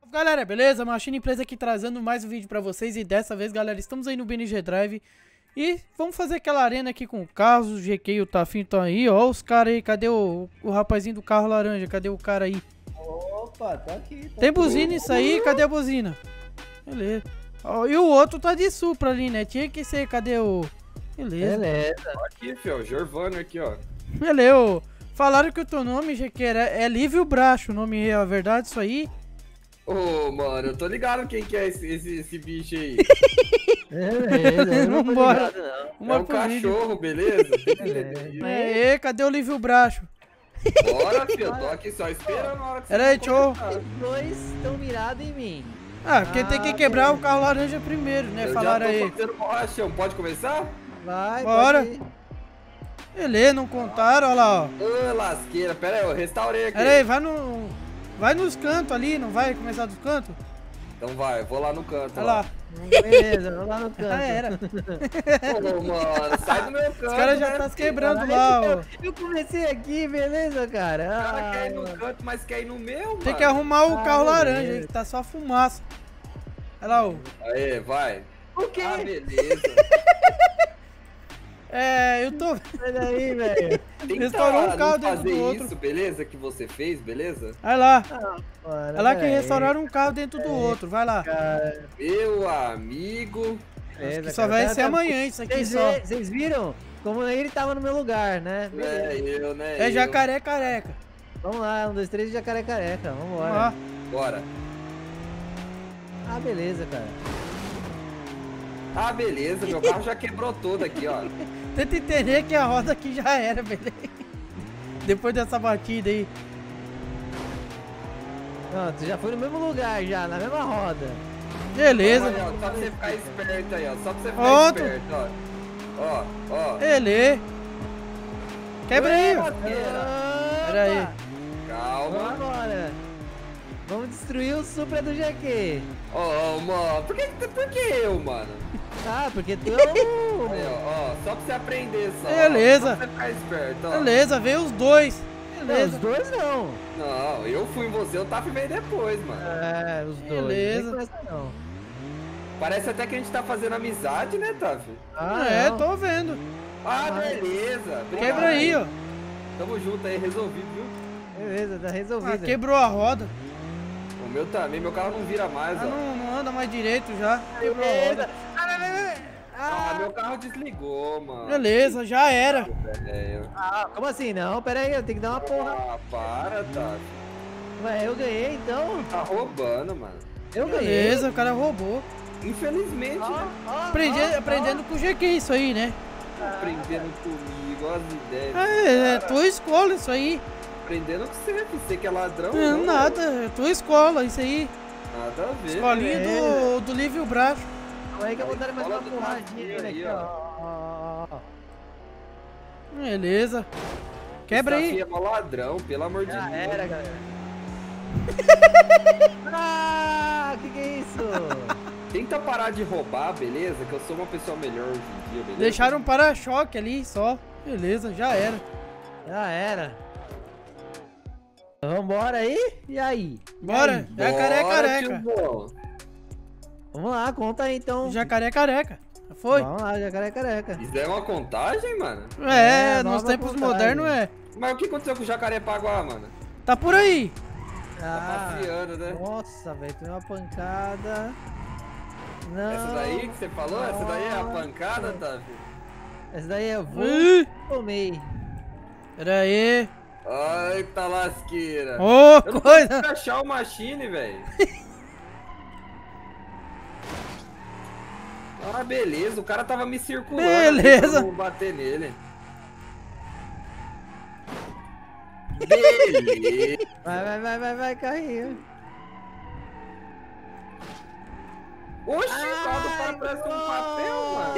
Galera, beleza? Machine Empresa aqui trazendo mais um vídeo pra vocês. E dessa vez, galera, estamos aí no BNG Drive. E vamos fazer aquela arena aqui com o Carlos, o GQ e o Tafinho estão aí. Ó os caras aí, cadê o rapazinho do carro laranja? Cadê o cara aí? Opa, tá aqui. Tem buzina isso aí? Cadê a buzina? Beleza. Ó, e o outro tá de Supra ali, né? Tinha que ser, cadê o... Beleza. Aqui, fio, Giovanni aqui, ó. Beleza. Falaram que o teu nome, GQ, é Lívio Bracho. O nome é a verdade, isso aí? Ô, mano, eu tô ligado quem que é esse bicho aí. Vambora. É um cachorro, beleza? É, cadê o Lívio Bracho? Bora, filho, eu tô aqui só esperando a hora que Pera aí, tchau. Os dois estão mirados em mim. Ah, porque tem que quebrar o carro laranja primeiro, né? Falaram aí. Eu já tô fazendo pode começar? Vai, bora. pode ir. Beleza, não contaram, olha lá, ó. Ô, lasqueira, pera aí, eu restaurei aqui. Pera aí, vai nos cantos ali, não vai começar dos cantos? Então vai, eu vou lá no canto. Olha lá. Beleza, vou lá no canto. Já era. Ô, mano, sai do meu canto. Os caras já tá se quebrando lá, ó. Eu comecei aqui, beleza, cara? O cara quer ir no canto, mas quer ir no meu, mano. Tem que arrumar o carro laranja aí, que tá só fumaça. Olha lá, ó. Aê, vai. O quê? Ah, beleza. É, eu tô... Sai daí, velho. Restaurou um carro dentro fazer do outro. isso, beleza? Que você fez, beleza? Olha lá. Bora, Olha lá que velho. restauraram um carro dentro do outro, vai lá. Cara, Meu amigo. Acho que só vai ser amanhã isso aqui só. Vocês viram como ele tava no meu lugar, né? Beleza. Né? É jacaré careca. Vamos lá, 1, 2, 3, jacaré careca. Vamos Vambora. lá. Bora. Ah, beleza, cara. Ah, beleza, meu carro já quebrou todo aqui, ó. Tenta entender que a roda aqui já era, beleza? Depois dessa batida aí. Pronto, já foi no mesmo lugar, já, na mesma roda. Beleza. Olha, ó, só pra você ficar esperto aí, ó. Só pra você ficar Pronto. esperto, ó. Ó, ó. Beleza. Quebra aí, ó. Opa! Pera aí. Calma. Vambora. Vamos destruir o Supra do GQ. Ó, mano. Por que eu, mano? Ah, porque tu é o... Aí, ó, só pra você aprender só. Beleza. Só pra você ficar esperto, ó. Beleza, veio os dois. Não, Beleza. os dois não. Não, eu fui em você, eu tava veio depois, mano. É, os dois. Beleza. Nem começa, não. Parece até que a gente tá fazendo amizade, né, Tavi? Ah, É, não. tô vendo. Ah, beleza. Obrigado. Quebra aí, ó. Tamo junto aí, resolvido, viu? Beleza, tá resolvido. Ah, quebrou a roda. O meu também, meu carro não vira mais, Ah, ó. não anda mais direito já. Quebrou a Beleza. roda. Ah, meu carro desligou, mano. Beleza, já era. Velho. Ah, como assim? Não, pera aí, eu tenho que dar uma porra. Ah, para, Tavi. Ué, eu ganhei, então? Tá roubando, mano. Eu ganhei. Beleza, o cara roubou. Infelizmente, né? Aprendendo com o GQ isso aí, né? Aprendendo comigo, olha as ideias. É tua escola isso aí. Aprendendo com você, que você que é ladrão. Não, nada, é tua escola isso aí. Nada a ver. Escolinha do Lívio Bracho. Calma aí que eu vou dar mais uma Bola do porradinha Tavinho aqui, aí, ó. Beleza. Quebra Esse aí. Tavinho é mó ladrão, pelo amor de Já Deus. era, galera. Ah, que é isso? Tenta parar de roubar, beleza? Que eu sou uma pessoa melhor hoje em dia, beleza? Deixaram um para-choque ali só. Beleza, já era. Já era. Vambora aí? E aí? Bora, jacaré careca. tiozão. Vamos lá, conta aí então. Jacaré careca. Foi? Vamos lá, jacaré careca. Isso é uma contagem, mano? É, nos nova tempos contagem. modernos é. Mas o que aconteceu com o Jacarepaguá, mano? Tá por aí. Tá passeando, né? Nossa, velho, tem uma pancada. Não. Essa daí que você falou? Essa daí é a pancada, Tavi? Essa daí eu vou. Ih, Tomei. pera aí. Ai, tá lasqueira. Ô, Eu não coisa. consigo achar o machine, velho. Ah, beleza. O cara tava me circulando. Beleza. Pra eu não bater nele. Beleza. Vai, carrinho. Oxi, o carro do cara parece um papel, mano.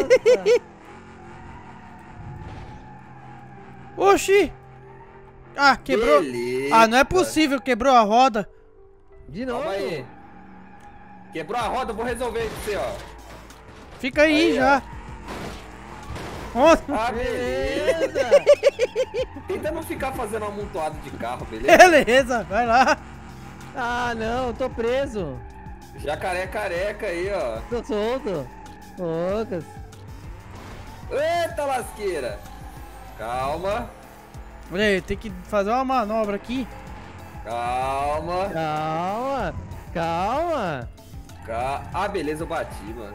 Oxi. Ah, quebrou. Beleza. Ah, não é possível, quebrou a roda. De novo. Calma aí. Quebrou a roda, eu vou resolver com você, ó. Fica aí, Aí, já. Ó, Ah, beleza. Beleza. Tenta não ficar fazendo amontoado de carro, beleza? beleza, vai lá. Ah, não, tô preso. Jacaré careca aí, ó. Tô solto. Poucas. Eita lasqueira. Calma, Olha aí, tem que fazer uma manobra aqui. calma. Calma. Calma. Ah, beleza, eu bati, mano.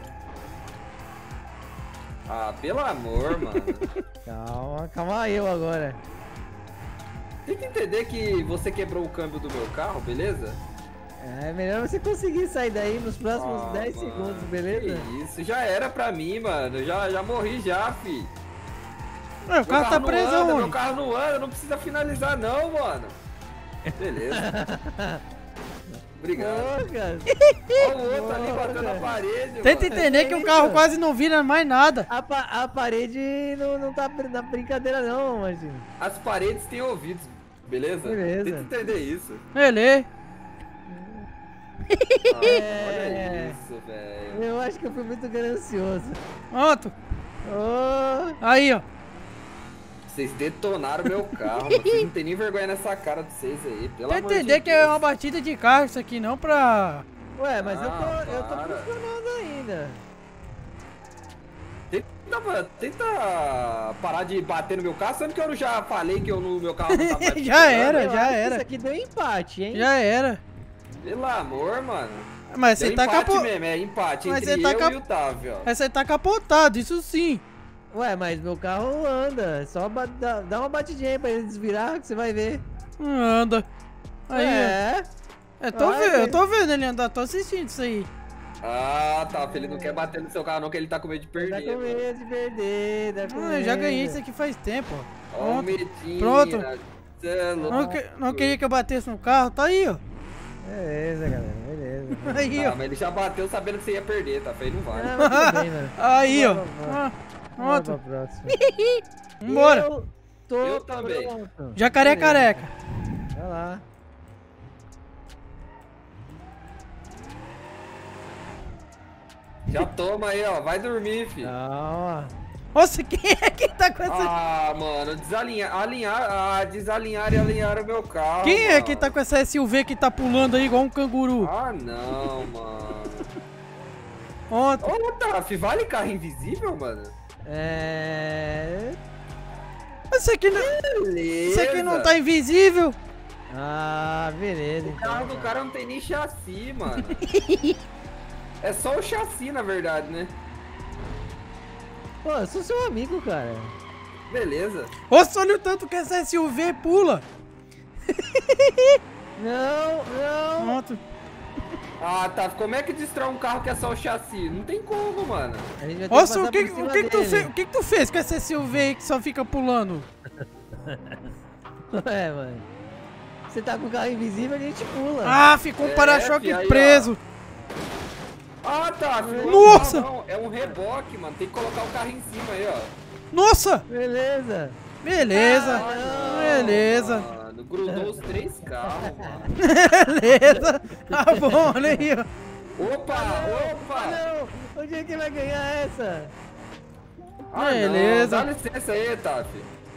Ah, pelo amor, mano. Calma, calma eu agora. Tem que entender que você quebrou o câmbio do meu carro, beleza? É melhor você conseguir sair daí nos próximos Ah, 10 mano, segundos, beleza? que isso, já era pra mim, mano. Já morri já, fi. Ué, o carro tá não preso anda, meu aonde? carro não anda, não precisa finalizar não, mano. Beleza. Obrigado. Poucas. Olha o outro ali batendo na parede, Tenta mano. entender que o carro quase não vira mais nada. A parede não tá na brincadeira não, imagina. As paredes têm ouvidos, beleza? Beleza. Tenta entender isso. Ele. Ah, É. olha isso, velho. Eu acho que eu fui muito ganancioso. Pronto. Oh, Aí, ó. Vocês detonaram meu carro, mano. Vocês não tem nem vergonha nessa cara de vocês aí, pelo Tem que amor de entender que Deus. é uma batida de carro isso aqui, não pra... ué, mas eu tô para. funcionando ainda. Tenta parar de bater no meu carro, sendo que eu já falei que no meu carro não tá mais Já funcionando. era, Eu já acho que era. Isso aqui deu empate, hein? Já era. Pelo amor, mano. Mas Deu você tá empate capotado. mesmo, é empate Mas entre você tá eu cap- e o Otávio, ó. Mas você tá capotado, isso sim. Ué, mas meu carro anda. Só dá uma batidinha aí pra ele desvirar que você vai ver. Anda. Aí, É. ó. Vai, Eu tô vendo ele andar, tô assistindo isso aí. Ah, tá. Ele não quer bater no seu carro, não, que ele tá com medo de Tá perder. com mano. medo de perder, tá com Eu já medo. ganhei isso aqui faz tempo, ó. Ó, o Pronto. medinho. Pronto. Cê é louco. Não queria que eu batesse no carro, tá aí, ó. Beleza, galera, beleza. Aí, Ah, ó. mas ele já bateu sabendo que você ia perder, tá? Feio, não vale. Ah, mas tudo bem, mano. Aí, ó. Vamos Ah, pra Pronto. próxima. Vambora. Eu tô Eu também. pronto. Jacaré Beleza. careca. Vai lá. Já toma aí, ó. Vai dormir, filho. Calma. Nossa, quem é que tá com essa... Ah, mano, desalinhar e alinhar o meu carro. Quem é mano. que tá com essa SUV que tá pulando aí igual um canguru? Ah, não, mano. Pronto. Ô, Taf, vale carro invisível, mano? É. Isso aqui não, Beleza. isso aqui não tá invisível. Ah, beleza. O carro do cara não tem nem chassi, mano. É só o chassi, na verdade, né? Pô, eu sou seu amigo, cara. Beleza. Nossa, olha o tanto que essa SUV pula. Não, não. Pronto. Ah, tá. Como é que destrói um carro que é só o chassi? Não tem como, mano. A gente vai ter Nossa, passar o que, por cima o que, que tu dele. fez? O que, que tu fez com essa SUV aí que só fica pulando? É, mano. Você tá com o carro invisível, a gente pula. Ah, ficou um É, para-choque fi, aí, ó. preso. Ah, tá. filho. Nossa! Não, é um reboque, mano. Tem que colocar o carro em cima aí, ó. Nossa, Beleza. beleza, Ah, não, beleza, Mano, grudou os 3 carros, mano. beleza. Tá bom, olha aí, ó. Opa, Ah, opa. não. Onde é que vai ganhar essa? Ah, Beleza. não. Dá licença aí, Taf.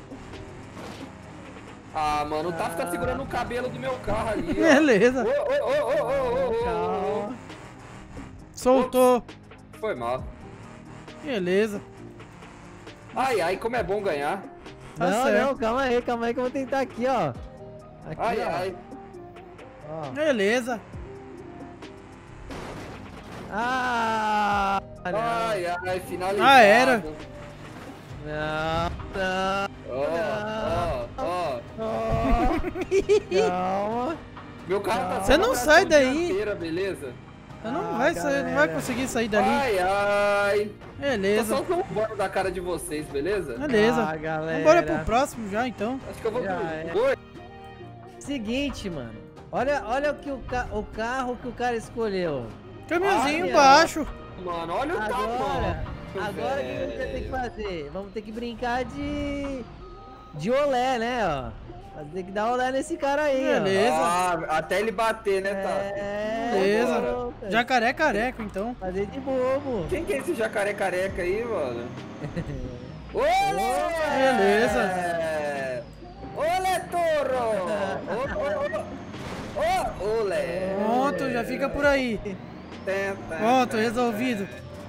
Ah, mano, o Taf tá segurando o cabelo do meu carro ali, ó. Beleza. Ô. Calma. Soltou. Foi mal. Beleza. Ai, como é bom ganhar. Tá não, certo. não, calma aí que eu vou tentar aqui, ó. Aqui, ó. Ai. Ó. Beleza. Ah! Não, Ai, finalizado. Ah, era. não, não. Ó. Calma. Meu carro tá Você só não na sai tração daí. dianteira, beleza? Você não Ah, vai sair, não vai galera. conseguir sair dali. Ai. Tô Beleza. só zombando da cara de vocês, beleza? Beleza. Ah, galera. Vambora pro próximo já, então. Acho que eu vou Já dormir. é. Oi. Seguinte, mano. Olha o que o carro que o cara escolheu. Caminhãozinho Olha. baixo. Mano, olha o Agora, tamanho. agora o que a gente vai ter que fazer? Vamos ter que brincar de olé, né, ó. Vai ter que dar olé nesse cara aí, Beleza. Ah, até ele bater, né, ó. tá? Beleza. louca. Jacaré careca, então. Fazer de bobo. Quem que é esse jacaré careca aí, mano? Beleza. Olé, Toro! Ô, Olé. Pronto, já fica por aí. Pronto, resolvido.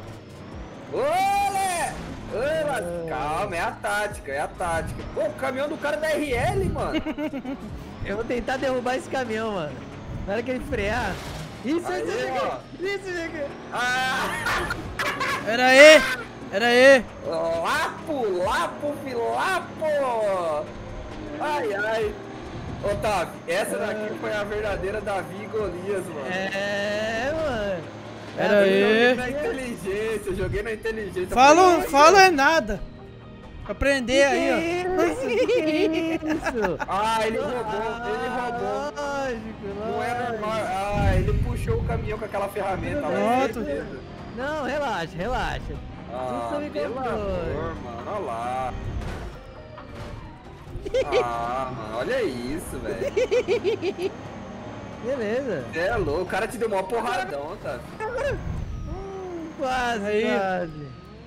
Olé! Olé! Calma, é a tática, é a tática. Pô, o caminhão do cara da RL, mano. Eu vou tentar derrubar esse caminhão, mano. Na hora que ele frear. Isso, Aí, ó. isso, chega. Ah! Pera aí. Pera aí. Lapo, lapo, filapo! Ai, ai. Otávio, essa daqui foi a verdadeira Davi e Golias, mano. É, mano. Pera Eu aí. joguei na inteligência. Fala, fala é nada. Aprender aí, ó. Que isso? Ah, ele roubou. Lógico, Não é normal. Ah, ele puxou o caminhão com aquela ferramenta. lá, Pronto. certeza. Não, relaxa, relaxa. Ah, Tudo sob pelo controle. amor, mano. Olha lá. Ah, mano, olha isso, velho. Beleza. É louco, o cara te deu uma porradão, tá? Quase, Aí. quase.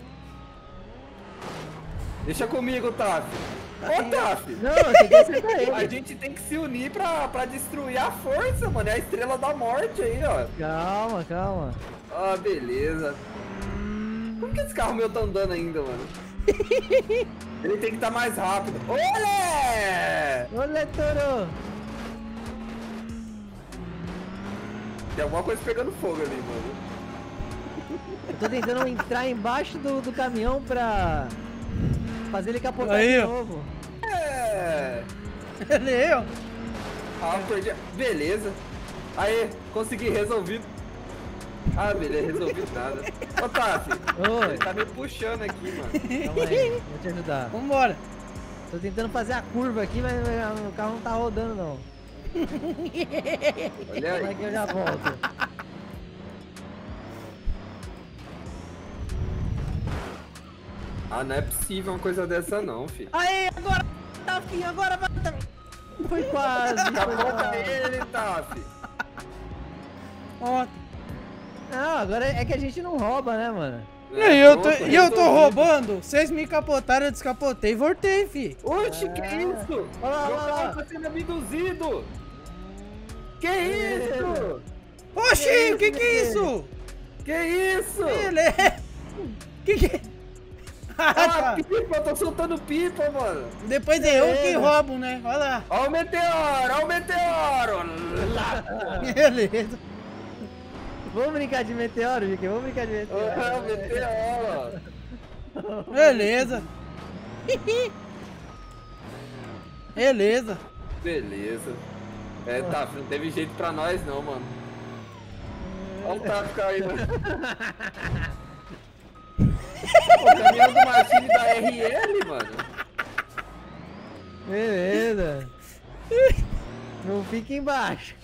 Deixa comigo, Taf. Ô, Taf. Não, você tem que acertar A ele. gente tem que se unir pra destruir a força, mano. É a estrela da morte aí, ó. Calma, calma. Ah, beleza. Como que esse carro meu tá andando ainda, mano? Ele tem que estar mais rápido. Olé! Olha, Toro. Tem alguma coisa pegando fogo ali, mano. Eu tô tentando entrar embaixo do caminhão pra fazer ele capotar Aí, de ó. novo. É. Ele, ó. Ah, perdi. Beleza. Aí, consegui, resolvido. Ah, beleza, resolvido nada. Ô, Taf, Oi. ele tá me puxando aqui, mano. Calma aí, vou te ajudar. Vambora. Tô tentando fazer a curva aqui, mas o carro não tá rodando não. Olha Calma aí aí. que eu já volto. Ah, não é possível uma coisa dessa não, filho. Aí, agora tá fim, agora vai. Foi quase. Foi Capota quase. ele, Taf. Ó. Não, agora é que a gente não rouba, né, mano? E aí, eu tô, Pronto, e eu tô resolvido. roubando? Vocês me capotaram, eu descapotei e voltei, fi. Oxe, que isso? Olha lá, Meu olha lá. carro tá sendo abduzido. Que isso? Oxi, o que é isso? Que isso? Ele é... Que... Ah, Ah, tá. pipa, eu tô soltando pipa, mano. Depois é eu que roubo, né? Olha lá. Ó o meteoro, ó o meteoro. Lá, pô. Beleza. Vamos brincar de meteoro, Vicky? Vamos brincar de meteoro. Ó, o meteoro. Beleza. Beleza. Beleza. É, tá, não teve jeito pra nós não, mano. Olha o Tato caindo. O caminhão do Martini da RL, mano. Beleza. Não fica embaixo.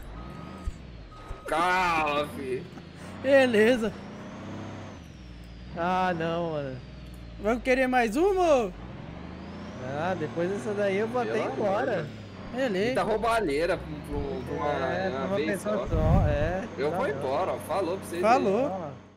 Calma, filho. Beleza. Ah, não, mano. Vamos querer mais uma? Ah, depois dessa daí eu vou até Pelo ir embora. amor, Beleza. Muita roubalheira pra Pra uma uma vez pessoa só. só, é. Eu Tá vou bom. embora, ó. Falou pra vocês aí. Falou. Fala.